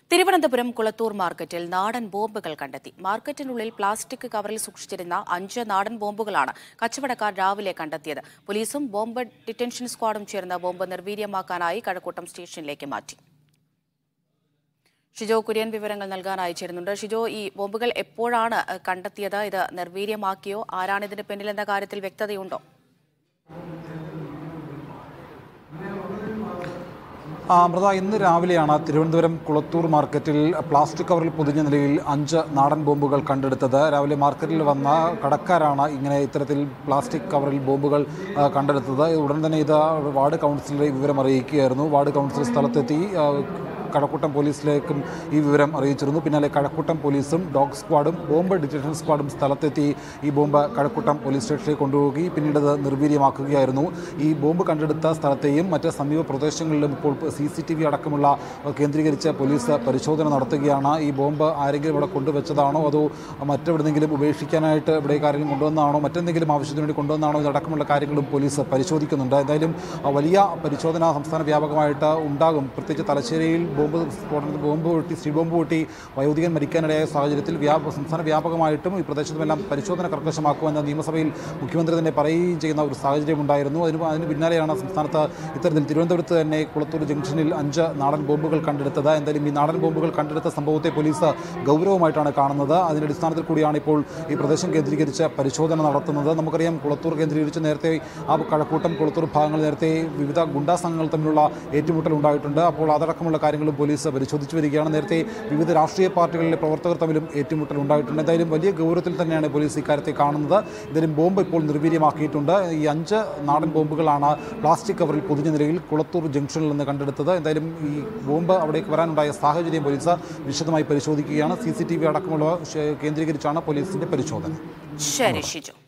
തിരുവനന്തപുരം കുളത്തൂർ മാർക്കറ്റിൽ നാടൻ ബോംബുകൾ കണ്ടെത്തി. മാർക്കറ്റിനുള്ളിൽ പ്ലാസ്റ്റിക് കവറിൽ സൂക്ഷിച്ചിരുന്ന 5 നാടൻ ബോംബുകളാണ് കച്ചവടക്കാർ രാവിലെ കണ്ടെത്തിയത്. പോലീസും ബോംബ് ഡിറ്റൻഷൻ സ്ക്വാഡും ചേർന്ന് ബോംബ് നിർവീര്യമാക്കാനായി കഴക്കൂട്ടം സ്റ്റേഷനിലേക്ക് മാറ്റി. ഷിജോ കുര്യൻ വിവരങ്ങൾ നൽകാനായി ചേരുന്നുണ്ട്. ഷിജോ, ഈ ബോംബുകൾ എപ്പോഴാണ് കണ്ടെത്തിയത്? ഇത് നിർവീര്യമാക്കിയോ? ആരാണ് ഇതിന് പിന്നിലെന്ന കാര്യത്തിൽ വ്യക്തതയുണ്ടോ? അമൃത, ഇന്ന് രാവിലെയാണ് തിരുവനന്തപുരം കുളത്തൂർ മാർക്കറ്റിൽ പ്ലാസ്റ്റിക് കവറിൽ പൊതിഞ്ഞ നിലയിൽ 5 നാടൻ ബോംബുകൾ കണ്ടെടുത്തത്. രാവിലെ മാർക്കറ്റിൽ വന്ന കടക്കാരാണ് ഇങ്ങനെ ഇത്തരത്തിൽ പ്ലാസ്റ്റിക് കവറിൽ ബോംബുകൾ കണ്ടെടുത്തത്. ഉടൻ തന്നെ ഇത് വാർഡ് കൗൺസിലറെ വിവരം അറിയിക്കുകയായിരുന്നു. വാർഡ് കൗൺസിലർ സ്ഥലത്തെത്തി കഴക്കൂട്ടം പോലീസിലേക്കും ഈ വിവരം അറിയിച്ചിരുന്നു. പിന്നാലെ കഴക്കൂട്ടം പോലീസും ഡോഗ് സ്ക്വാഡും ബോംബ് ഡിറ്റക്ഷൻ സ്ക്വാഡും സ്ഥലത്തെത്തി ഈ ബോംബ് കഴക്കൂട്ടം പോലീസ് സ്റ്റേഷനിലേക്ക് കൊണ്ടുപോയി പിന്നീട് അത് നിർവീര്യമാക്കുകയായിരുന്നു. ഈ ബോംബ് കണ്ടെടുത്ത സ്ഥലത്തെയും മറ്റ് സമീപ പ്രദേശങ്ങളിലും ഇപ്പോൾ CCTV അടക്കമുള്ള കേന്ദ്രീകരിച്ച് പോലീസ് പരിശോധന നടത്തുകയാണ്. ഈ ബോംബ് ആരെങ്കിലും ഇവിടെ കൊണ്ടുവച്ചതാണോ അതോ മറ്റെവിടെയെങ്കിലും ഉപേക്ഷിക്കാനായിട്ട് ഇവിടെ കാര്യം കൊണ്ടുവന്നാണോ മറ്റെന്തെങ്കിലും ആവശ്യത്തിന് വേണ്ടി കൊണ്ടുവന്നാണോ ഇതടക്കമുള്ള കാര്യങ്ങളും പോലീസ് പരിശോധിക്കുന്നുണ്ട്. എന്തായാലും വലിയ പരിശോധന സംസ്ഥാന വ്യാപകമായിട്ട് ഉണ്ടാകും. പ്രത്യേകിച്ച് തലശ്ശേരിയിൽ സ്ത്രീ ബോംബ് പൊട്ടി വയോധികൻ മരിക്കാനിടയായ സാഹചര്യത്തിൽ സംസ്ഥാന വ്യാപകമായിട്ടും ഈ പ്രദേശത്തുമെല്ലാം പരിശോധന കർക്കശമാക്കുമെന്ന് നിയമസഭയിൽ മുഖ്യമന്ത്രി തന്നെ പറയുകയും ചെയ്യുന്ന ഒരു സാഹചര്യം ഉണ്ടായിരുന്നു. അതിന് പിന്നാലെയാണ് സംസ്ഥാനത്ത് ഇത്തരത്തിൽ തിരുവനന്തപുരത്ത് തന്നെ കുളത്തൂർ ജംഗ്ഷനിൽ 5 നാടൻ ബോംബുകൾ കണ്ടെടുത്തത്. എന്തായാലും ഈ നാടൻ ബോംബുകൾ കണ്ടെടുത്ത സംഭവത്തെ പോലീസ് ഗൗരവമായിട്ടാണ് കാണുന്നത്. അതിൻ്റെ അടിസ്ഥാനത്തിൽ കൂടിയാണ് ഇപ്പോൾ ഈ പ്രദേശം കേന്ദ്രീകരിച്ച് പരിശോധന നടത്തുന്നത്. നമുക്കറിയാം, കുളത്തൂർ കേന്ദ്രീകരിച്ച് നേരത്തെ കഴക്കൂട്ടം കുളത്തൂർ ഭാഗങ്ങൾ നേരത്തെ വിവിധ ഗുണ്ടാ സംഘങ്ങൾ തമ്മിലുള്ള ഏറ്റുമുട്ടൽ ഉണ്ടായിട്ടുണ്ട്. അപ്പോൾ അതടക്കമുള്ള കാര്യങ്ങളും പോലീസ് പരിശോധിച്ചു വരികയാണ്. നേരത്തെ വിവിധ രാഷ്ട്രീയ പാർട്ടികളിലെ പ്രവർത്തകർ തമ്മിലും ഏറ്റുമുട്ടൽ ഉണ്ടായിട്ടുണ്ട്. എന്തായാലും വലിയ ഗൗരവത്തിൽ തന്നെയാണ് പോലീസ് ഇക്കാര്യത്തെ കാണുന്നത്. ഇതിലും ബോംബ് ഇപ്പോൾ നിർവീര്യമാക്കിയിട്ടുണ്ട്. ഈ 5 നാടൻ ബോംബുകളാണ് പ്ലാസ്റ്റിക് കവറിൽ പൊതിഞ്ഞ നിലയിൽ കുളത്തൂർ ജംഗ്ഷനിൽ നിന്ന് കണ്ടെടുത്തത്. എന്തായാലും ഈ ബോംബ് അവിടേക്ക് വരാനുണ്ടായ സാഹചര്യം പോലീസ് വിശദമായി പരിശോധിക്കുകയാണ്. CCTV അടക്കമുള്ളവ കേന്ദ്രീകരിച്ചാണ് പോലീസിന്റെ പരിശോധന. ശരി ഷിജു.